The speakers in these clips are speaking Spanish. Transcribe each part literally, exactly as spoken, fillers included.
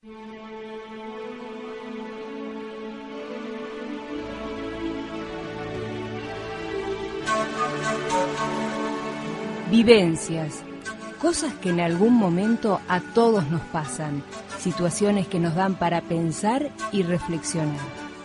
Vivencias, cosas que en algún momento a todos nos pasan, situaciones que nos dan para pensar y reflexionar.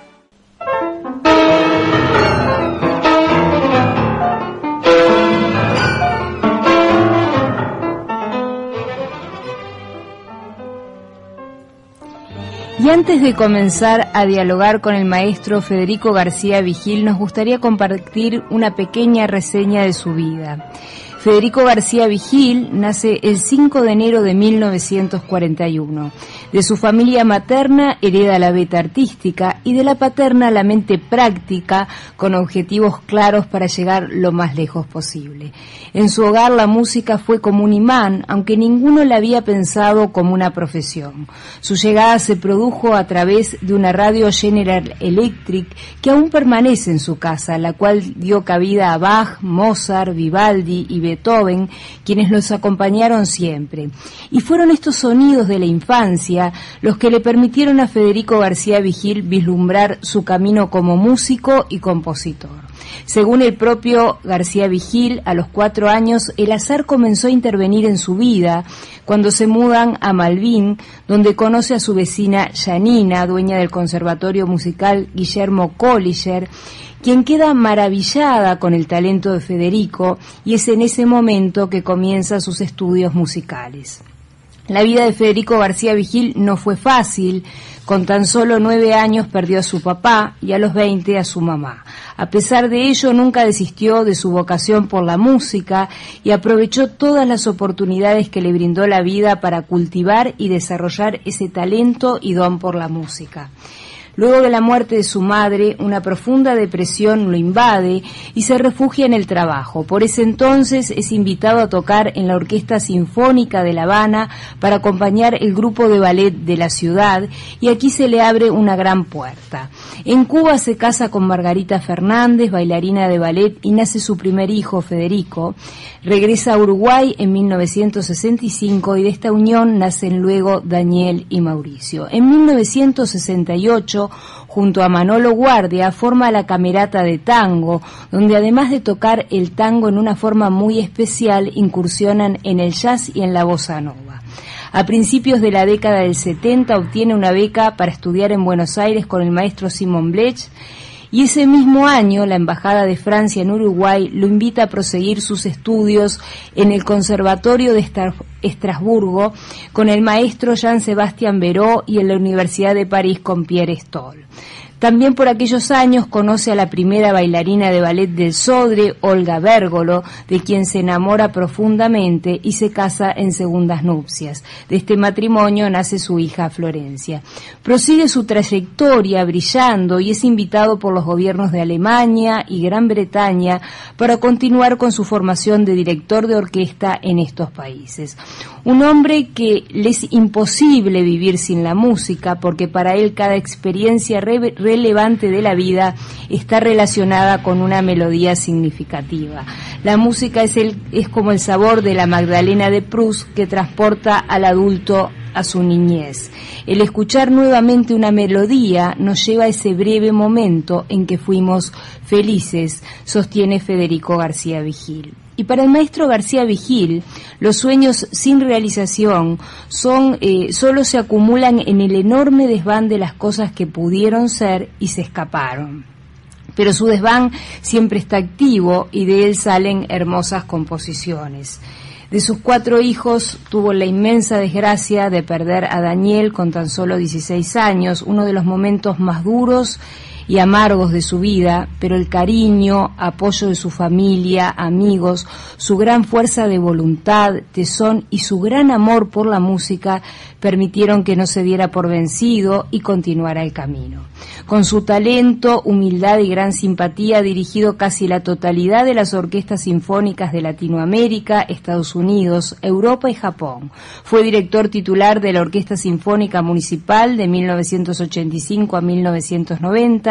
Y antes de comenzar a dialogar con el maestro Federico García Vigil, nos gustaría compartir una pequeña reseña de su vida. Federico García Vigil nace el cinco de enero de mil novecientos cuarenta y uno. De su familia materna hereda la beta artística y de la paterna la mente práctica con objetivos claros para llegar lo más lejos posible. En su hogar la música fue como un imán, aunque ninguno la había pensado como una profesión. Su llegada se produjo a través de una radio General Electric que aún permanece en su casa, la cual dio cabida a Bach, Mozart, Vivaldi y Beethoven, quienes los acompañaron siempre. Y fueron estos sonidos de la infancia los que le permitieron a Federico García Vigil vislumbrar su camino como músico y compositor. Según el propio García Vigil, a los cuatro años el azar comenzó a intervenir en su vida cuando se mudan a Malvín, donde conoce a su vecina Janina, dueña del Conservatorio Musical Guillermo Collier, quien queda maravillada con el talento de Federico, y es en ese momento que comienza sus estudios musicales. La vida de Federico García Vigil no fue fácil. Con tan solo nueve años perdió a su papá y a los veinte a su mamá. A pesar de ello, nunca desistió de su vocación por la música y aprovechó todas las oportunidades que le brindó la vida para cultivar y desarrollar ese talento y don por la música. Luego de la muerte de su madre, una profunda depresión lo invade y se refugia en el trabajo. Por ese entonces es invitado a tocar en la Orquesta Sinfónica de La Habana para acompañar el grupo de ballet de la ciudad, y aquí se le abre una gran puerta. En Cuba se casa con Margarita Fernández, bailarina de ballet, y nace su primer hijo, Federico. Regresa a Uruguay en mil novecientos sesenta y cinco y de esta unión nacen luego Daniel y Mauricio. En mil novecientos sesenta y ocho, junto a Manolo Guardia, forma la Camerata de Tango, donde además de tocar el tango en una forma muy especial, incursionan en el jazz y en la bossa nova. A principios de la década del setenta obtiene una beca para estudiar en Buenos Aires con el maestro Simon Blech, y ese mismo año la Embajada de Francia en Uruguay lo invita a proseguir sus estudios en el Conservatorio de Estrasburgo con el maestro Jean-Sébastien Verot y en la Universidad de París con Pierre Stoll. También por aquellos años conoce a la primera bailarina de ballet del Sodre, Olga Bérgolo, de quien se enamora profundamente y se casa en segundas nupcias. De este matrimonio nace su hija Florencia. Prosigue su trayectoria brillando y es invitado por los gobiernos de Alemania y Gran Bretaña para continuar con su formación de director de orquesta en estos países. Un hombre que le es imposible vivir sin la música, porque para él cada experiencia re relevante de la vida está relacionada con una melodía significativa. La música es, el, es como el sabor de la Magdalena de Proust que transporta al adulto a su niñez. El escuchar nuevamente una melodía nos lleva a ese breve momento en que fuimos felices, sostiene Federico García Vigil. Y para el maestro García Vigil, los sueños sin realización son eh, solo se acumulan en el enorme desván de las cosas que pudieron ser y se escaparon. Pero su desván siempre está activo y de él salen hermosas composiciones. De sus cuatro hijos tuvo la inmensa desgracia de perder a Daniel con tan solo dieciséis años, uno de los momentos más duros y amargos de su vida, pero el cariño, apoyo de su familia, amigos, su gran fuerza de voluntad, tesón y su gran amor por la música permitieron que no se diera por vencido y continuara el camino. Con su talento, humildad y gran simpatía ha dirigido casi la totalidad de las orquestas sinfónicas de Latinoamérica, Estados Unidos, Europa y Japón. Fue director titular de la Orquesta Sinfónica Municipal de mil novecientos ochenta y cinco a mil novecientos noventa,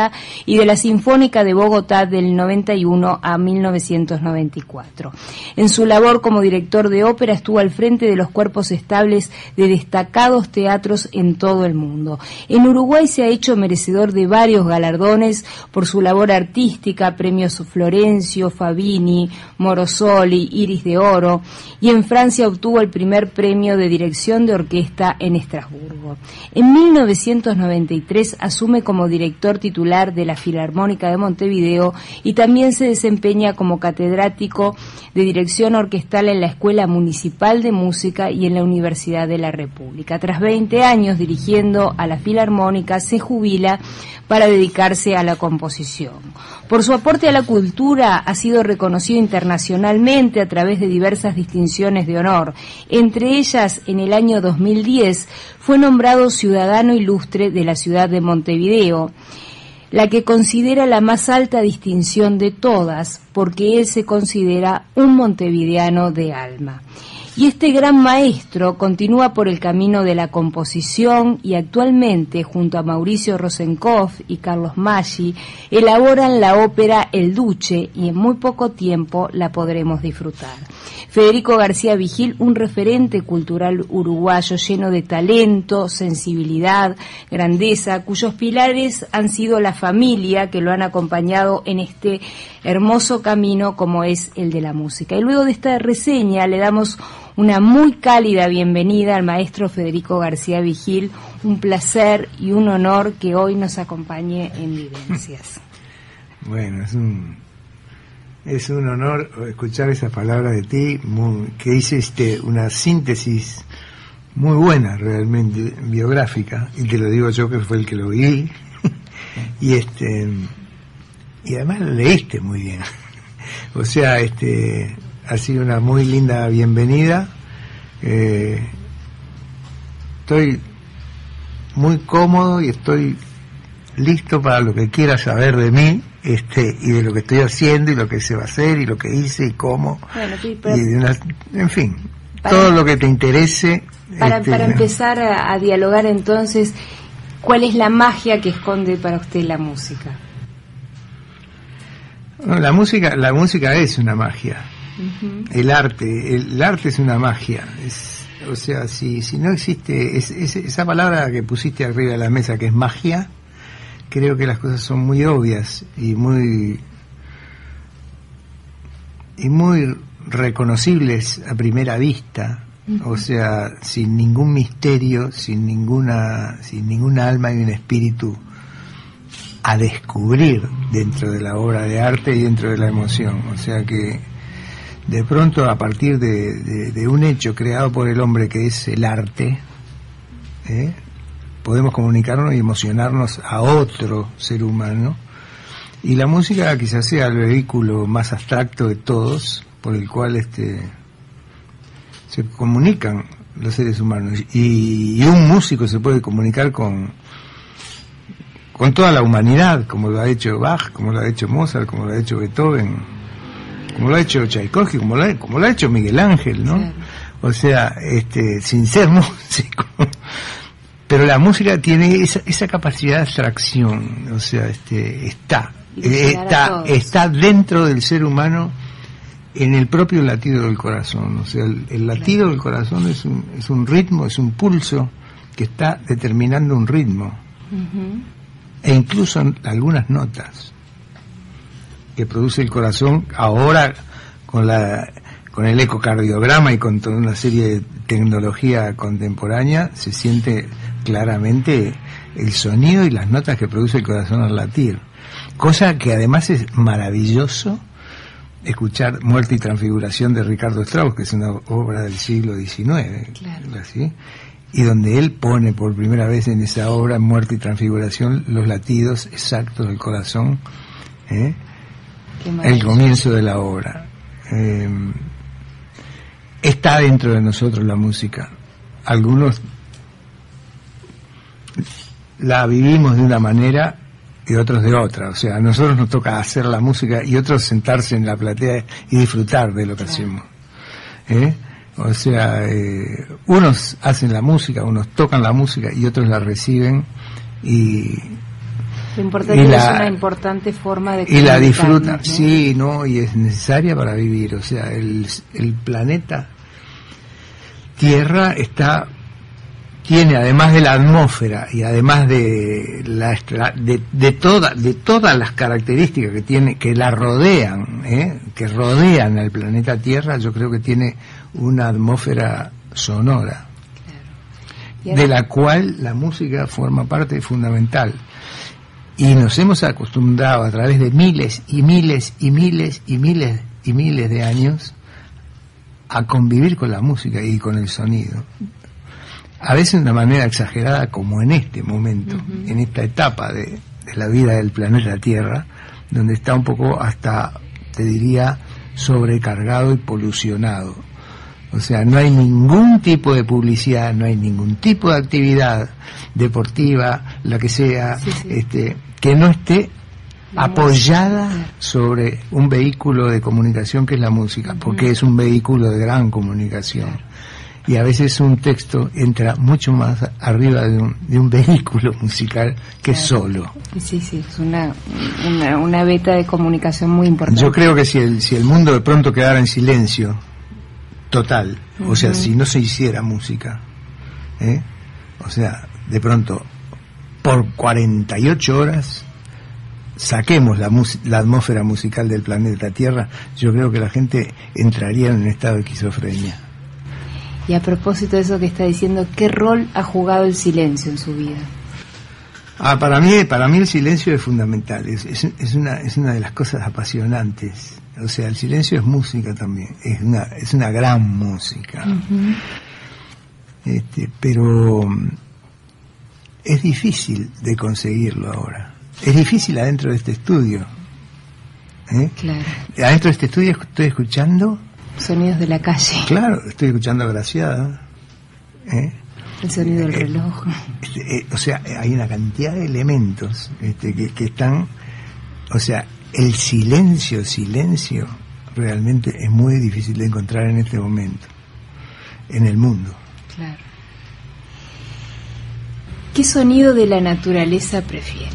noventa y de la Sinfónica de Bogotá del noventa y uno a mil novecientos noventa y cuatro. En su labor como director de ópera estuvo al frente de los cuerpos estables de destacados teatros en todo el mundo. En Uruguay se ha hecho merecedor de varios galardones por su labor artística, premios Florencio, Fabini, Morosoli, Iris de Oro, y en Francia obtuvo el primer premio de dirección de orquesta en Estrasburgo. En mil novecientos noventa y tres asume como director titular de la Filarmónica de Montevideo y también se desempeña como catedrático de dirección orquestal en la Escuela Municipal de Música y en la Universidad de la República. Tras veinte años dirigiendo a la Filarmónica, se jubila para dedicarse a la composición. Por su aporte a la cultura ha sido reconocido internacionalmente a través de diversas distinciones de honor. Entre ellas, en el año dos mil diez, fue nombrado Ciudadano Ilustre de la ciudad de Montevideo, la que considera la más alta distinción de todas, porque él se considera un montevideano de alma. Y este gran maestro continúa por el camino de la composición y actualmente, junto a Mauricio Rosenkopf y Carlos Maggi, elaboran la ópera El Duce y en muy poco tiempo la podremos disfrutar. Federico García Vigil, un referente cultural uruguayo lleno de talento, sensibilidad, grandeza, cuyos pilares han sido la familia que lo han acompañado en este hermoso camino como es el de la música. Y luego de esta reseña le damos una muy cálida bienvenida al maestro Federico García Vigil. Un placer y un honor que hoy nos acompañe en Vivencias. Bueno, es un es un honor escuchar esas palabras de ti, muy, que hiciste una síntesis muy buena realmente, biográfica, y te lo digo yo que fue el que lo vi, y este y además lo leíste muy bien. O sea, este ha sido una muy linda bienvenida. Eh, estoy muy cómodo y estoy listo para lo que quieras saber de mí, este, y de lo que estoy haciendo y lo que se va a hacer y lo que hice y cómo. Bueno, sí, pero, y de una, en fin, para, todo lo que te interese. Para, este, para empezar a, a dialogar entonces, ¿cuál es la magia que esconde para usted la música? Bueno, la música, la música es una magia. Uh-huh. El arte, el, el arte es una magia. Es, o sea, si si no existe es, es, esa palabra que pusiste arriba de la mesa, que es magia, creo que las cosas son muy obvias y muy y muy reconocibles a primera vista. Uh-huh. O sea, sin ningún misterio, sin ninguna sin ninguna alma y un espíritu a descubrir dentro de la obra de arte y dentro de la emoción. O sea que de pronto, a partir de, de, de un hecho creado por el hombre que es el arte, ¿eh? podemos comunicarnos y emocionarnos a otro ser humano, y la música quizás sea el vehículo más abstracto de todos por el cual este se comunican los seres humanos, y, y un músico se puede comunicar con con toda la humanidad, como lo ha hecho Bach, como lo ha hecho Mozart, como lo ha hecho Beethoven, como lo ha hecho Tchaikovsky, como lo ha, como lo ha hecho Miguel Ángel, ¿no? Claro. O sea, este, sin ser músico. Pero la música tiene esa, esa capacidad de abstracción, o sea, este, está, eh, está, está dentro del ser humano, en el propio latido del corazón. O sea, el, el latido claro. del corazón es un, es un ritmo, es un pulso que está determinando un ritmo. Uh-huh. E incluso algunas notas que produce el corazón ahora con la con el ecocardiograma y con toda una serie de tecnología contemporánea, se siente claramente el sonido y las notas que produce el corazón al latir, cosa que además es maravilloso escuchar Muerte y Transfiguración de Ricardo Strauss, que es una obra del siglo diecinueve, claro. ¿sí? Y donde él pone por primera vez en esa obra, Muerte y Transfiguración, los latidos exactos del corazón, ¿eh? el comienzo de la obra. Eh, está dentro de nosotros la música. Algunos la vivimos de una manera y otros de otra. O sea, a nosotros nos toca hacer la música y otros sentarse en la platea y disfrutar de lo que claro. hacemos. ¿Eh? O sea, eh, unos hacen la música, unos tocan la música y otros la reciben y, Lo importante es una importante forma de y la disfruta, ¿no? Sí, no, y es necesaria para vivir. O sea, el, el planeta Tierra está tiene, además de la atmósfera y además de la de, de toda de todas las características que tiene, que la rodean, ¿eh? que rodean al planeta Tierra, yo creo que tiene una atmósfera sonora, claro. De la cual la música forma parte fundamental. Y nos hemos acostumbrado a través de miles y miles y miles y miles y miles de años a convivir con la música y con el sonido. A veces de una manera exagerada, como en este momento, uh-huh. en esta etapa de, de la vida del planeta Tierra, donde está un poco hasta, te diría, sobrecargado y polucionado. O sea, no hay ningún tipo de publicidad, no hay ningún tipo de actividad deportiva, la que sea, sí, sí. este que no esté la apoyada música. Sobre un vehículo de comunicación que es la música, uh-huh. porque es un vehículo de gran comunicación. Claro. Y a veces un texto entra mucho más arriba de un, de un vehículo musical que claro. solo. Sí, sí, es una, una, una beta de comunicación muy importante. Yo creo que si el, si el mundo de pronto quedara en silencio total, uh-huh. o sea, si no se hiciera música, ¿eh? o sea, de pronto, por cuarenta y ocho horas, saquemos la, mus- la atmósfera musical del planeta Tierra, yo creo que la gente entraría en un estado de esquizofrenia. Y a propósito de eso que está diciendo, ¿qué rol ha jugado el silencio en su vida? Ah, para mí, para mí el silencio es fundamental, es, es, es una, es una de las cosas apasionantes. O sea, el silencio es música también, es una, es una gran música. Uh-huh. Este, pero es difícil de conseguirlo ahora. Es difícil adentro de este estudio. ¿Eh? Claro. Adentro de este estudio estoy escuchando sonidos de la calle. Claro, estoy escuchando a Graciada. ¿Eh? El sonido del eh, reloj. Este, eh, o sea, hay una cantidad de elementos este, que, que están... O sea, el silencio, silencio, realmente es muy difícil de encontrar en este momento, en el mundo. Claro. ¿Qué sonido de la naturaleza prefiere?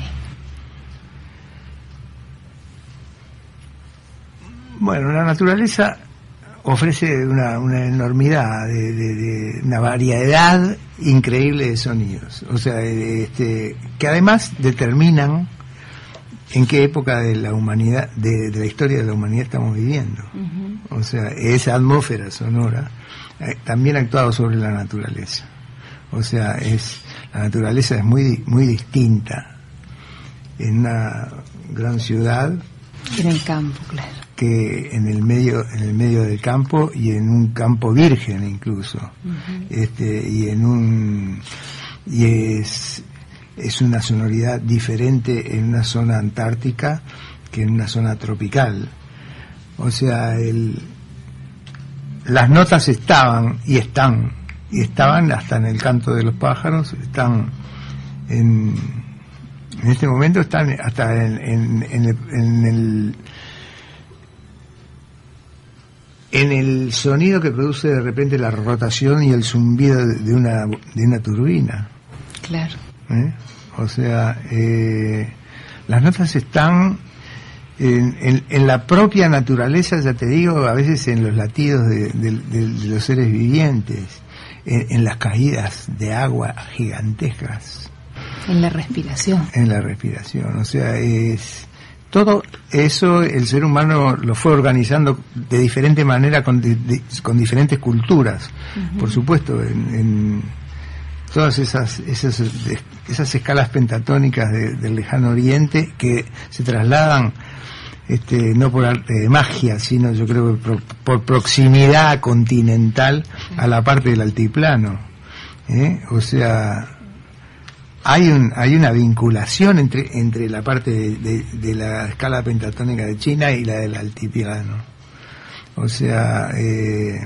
Bueno, la naturaleza ofrece una, una enormidad, de, de, de una variedad increíble de sonidos, o sea, de, este, que además determinan en qué época de la humanidad, de, de la historia de la humanidad estamos viviendo. Uh-huh. O sea, esa atmósfera sonora eh, también ha actuado sobre la naturaleza. O sea, es la naturaleza es muy muy distinta en una gran ciudad, en el campo, claro, que en el medio en el medio del campo y en un campo virgen incluso. Uh-huh. Este y en un y es es una sonoridad diferente en una zona antártica que en una zona tropical. O sea, el, las notas estaban y están, y estaban hasta en el canto de los pájaros, están en, en este momento están hasta en, en, en, el, en el en el sonido que produce de repente la rotación y el zumbido de una de una turbina. Claro. ¿Eh? O sea, eh, las notas están en, en, en la propia naturaleza, ya te digo, a veces en los latidos de, de, de, de los seres vivientes, en, en las caídas de agua gigantescas. En la respiración. En la respiración, o sea, es todo eso el ser humano lo fue organizando de diferente manera con, de, de, con diferentes culturas, uh-huh. Por supuesto, en... en todas esas esas esas escalas pentatónicas de, del lejano oriente que se trasladan este no por arte de magia, sino yo creo que por, por proximidad continental a la parte del altiplano, ¿eh? O sea, hay un hay una vinculación entre entre la parte de, de, de la escala pentatónica de China y la del altiplano. O sea, eh,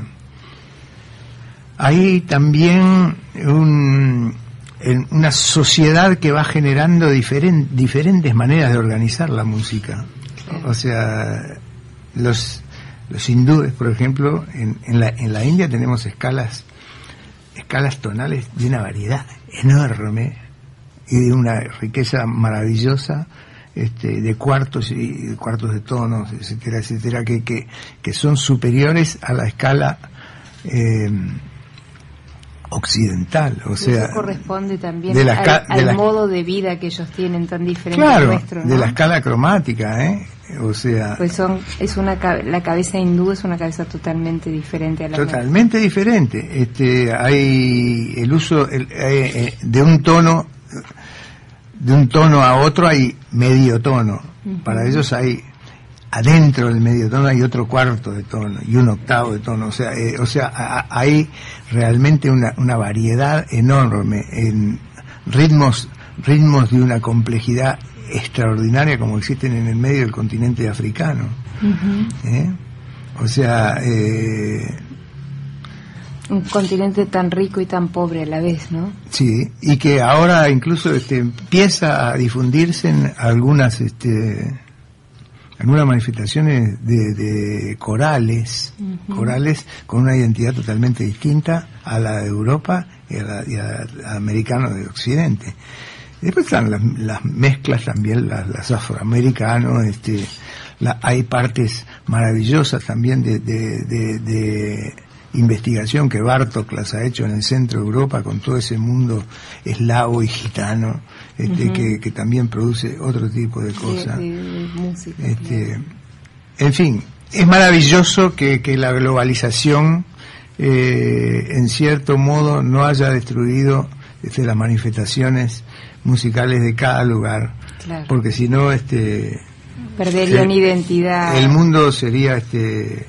hay también un, una sociedad que va generando diferent, diferentes maneras de organizar la música. Claro. O sea, los, los hindúes, por ejemplo, en, en, la, en la India tenemos escalas, escalas tonales de una variedad enorme, y de una riqueza maravillosa, este, de cuartos y de cuartos de tonos, etcétera, etcétera, que, que, que son superiores a la escala eh, occidental, o sea, eso corresponde también de la, al, al de la, modo de vida que ellos tienen tan diferente claro, al nuestro, ¿no? De la escala cromática, ¿eh? O sea, pues son, es una la cabeza hindú es una cabeza totalmente diferente a la totalmente nuestra. Diferente. Este, hay el uso el, eh, de un tono, de un tono a otro hay medio tono. Uh-huh. Para ellos hay adentro del medio tono hay otro cuarto de tono y un octavo de tono, o sea, eh, o sea, a, a, hay realmente una, una variedad enorme en ritmos, ritmos de una complejidad extraordinaria como existen en el medio del continente africano. Uh-huh. ¿Eh? O sea, eh, un continente tan rico y tan pobre a la vez, ¿no? Sí, y que ahora incluso este, empieza a difundirse en algunas este algunas manifestaciones de, de corales, uh-huh. corales con una identidad totalmente distinta a la de Europa y a la, y a la americana de Occidente. Y después están las, las mezclas también, las, las afroamericanos, este, la, hay partes maravillosas también de, de, de, de investigación que Bartók las ha hecho en el centro de Europa con todo ese mundo eslavo y gitano, este, uh-huh. que, que también produce otro tipo de cosas. De, de, de música, este, claro. En fin, es maravilloso que, que la globalización eh, en cierto modo no haya destruido este, las manifestaciones musicales de cada lugar, claro. Porque si no este perderían el, identidad. El mundo sería este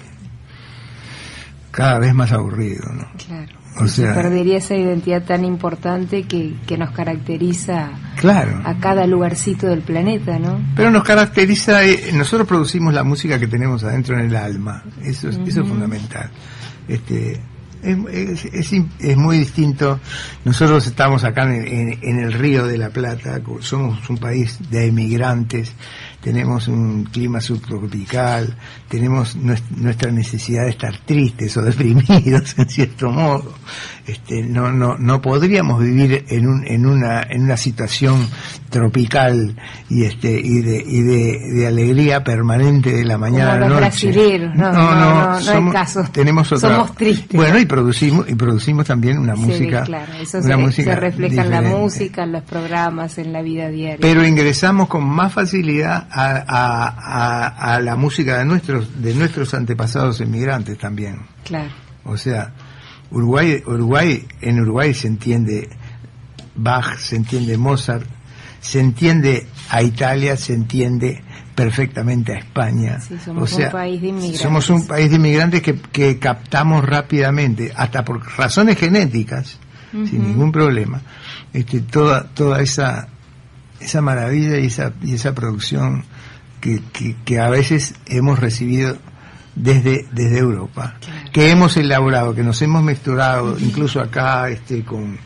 cada vez más aburrido, ¿no? Claro. O sea, se perdería esa identidad tan importante que, que nos caracteriza, claro, a cada lugarcito del planeta, ¿no? Pero nos caracteriza, eh, nosotros producimos la música que tenemos adentro en el alma, eso es, uh-huh. eso es fundamental. Este, es, es, es, es muy distinto. Nosotros estamos acá en, en, en el Río de la Plata, somos un país de emigrantes, tenemos un clima subtropical, tenemos nuestra necesidad de estar tristes o deprimidos en cierto modo. Este, no, no, no podríamos vivir en un, en una, en una situación tropical y este, y de, y de, de alegría permanente de la mañana a la noche. Brasileros, no, no, no, no, no, somos, no hay caso. Tenemos otra, somos tristes. Bueno, y producimos, y producimos también una sí, música, claro, eso una se, música se refleja diferente. En la música, en los programas, en la vida diaria. Pero ingresamos con más facilidad a, a, a, a la música de nuestros, de nuestros antepasados emigrantes también. Claro. O sea, Uruguay, Uruguay, en Uruguay se entiende Bach, se entiende Mozart, se entiende a Italia, se entiende perfectamente a España. Sí, somos o sea, un país de inmigrantes. Somos un país de inmigrantes que, que captamos rápidamente, hasta por razones genéticas, uh-huh. sin ningún problema, este, toda, toda esa, esa maravilla y esa, y esa producción que, que, que a veces hemos recibido desde desde Europa, claro. Que hemos elaborado, que nos hemos mezclado, uh-huh. incluso acá este con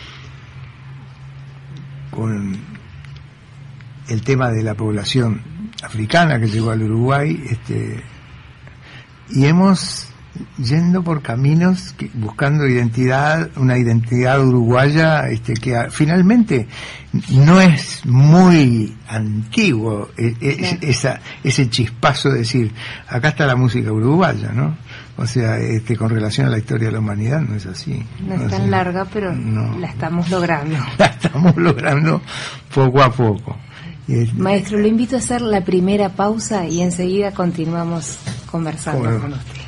con el tema de la población africana que llegó al Uruguay, este y hemos yendo por caminos que, buscando identidad, una identidad uruguaya, este que a, finalmente no es muy antiguo es, es, esa, ese chispazo de decir acá está la música uruguaya, ¿no? O sea, este con relación a la historia de la humanidad no es así. No, no es tan larga, pero no. La estamos logrando. La estamos logrando poco a poco. Maestro, lo invito a hacer la primera pausa y enseguida continuamos conversando bueno. con usted.